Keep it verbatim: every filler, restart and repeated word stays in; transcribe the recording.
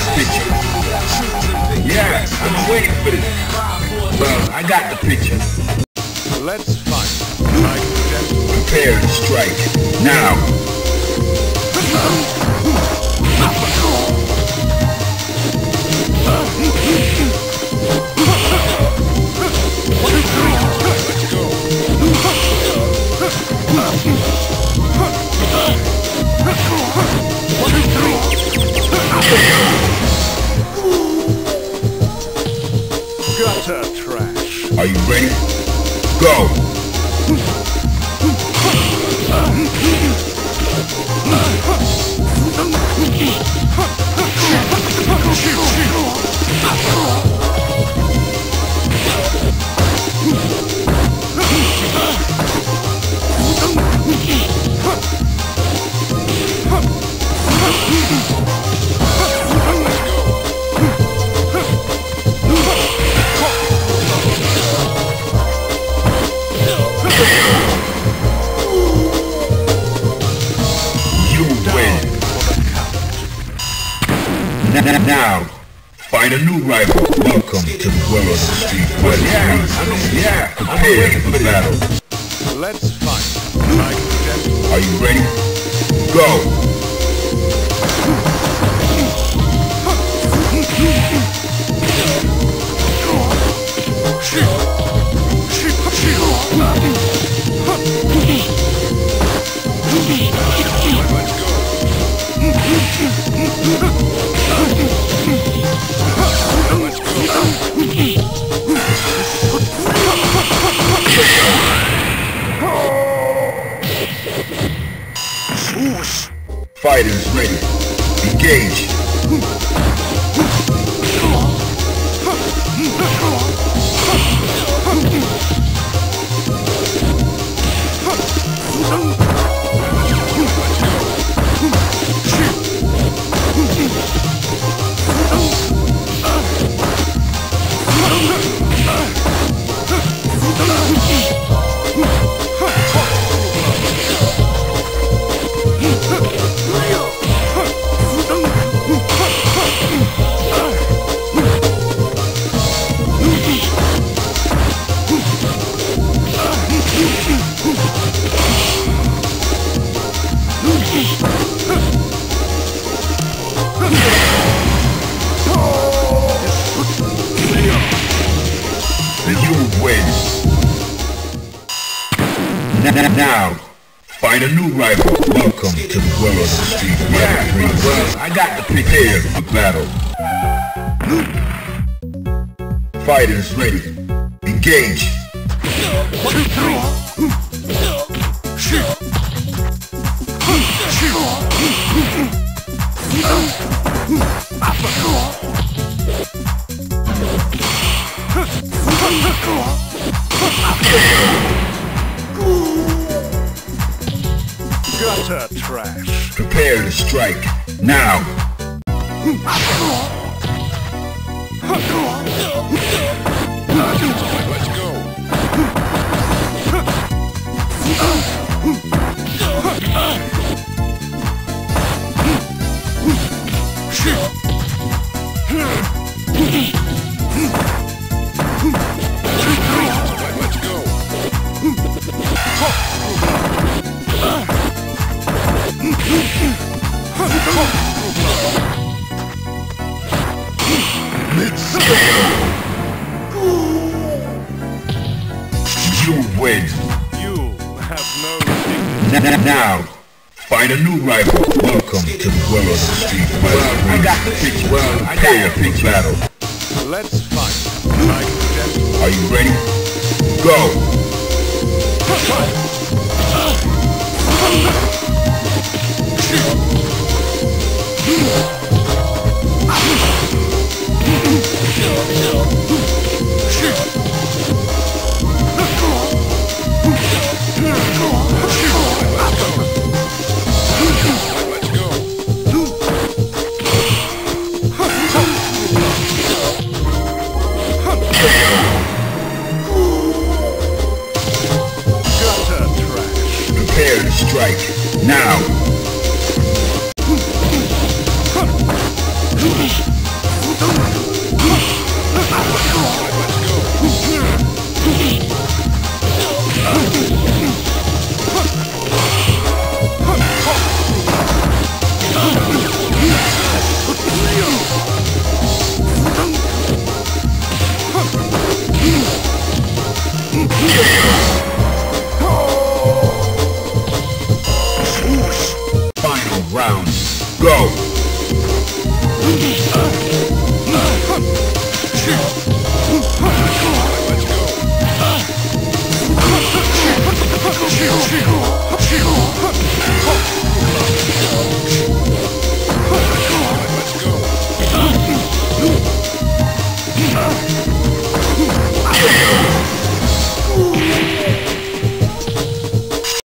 picture. Yeah, I've been waiting for this. Well, I got the picture. Let's fight. Like Prepare to strike. Now. gutter trash. Are you ready? Go! Now, find a new rival. Welcome to the world of the street fighting. Yeah, yeah, prepare for the battle. Let's fight. Like Are you ready? Go! Fighters ready. Engage. Now, find a new rival. Welcome to the world of the street fighting. Yeah, well, I got the prepare for battle. Fighters ready. Engage. gutter trash. Prepare to strike. Now. Let's go. Let's go. You win. You have no dignity. Now, find a new rival. Welcome to the world of the street fighting. I got the picture. Well, I got the picture. Battle. Let's fight. Like Are you ready? Go. Prepare to strike. Now. Go!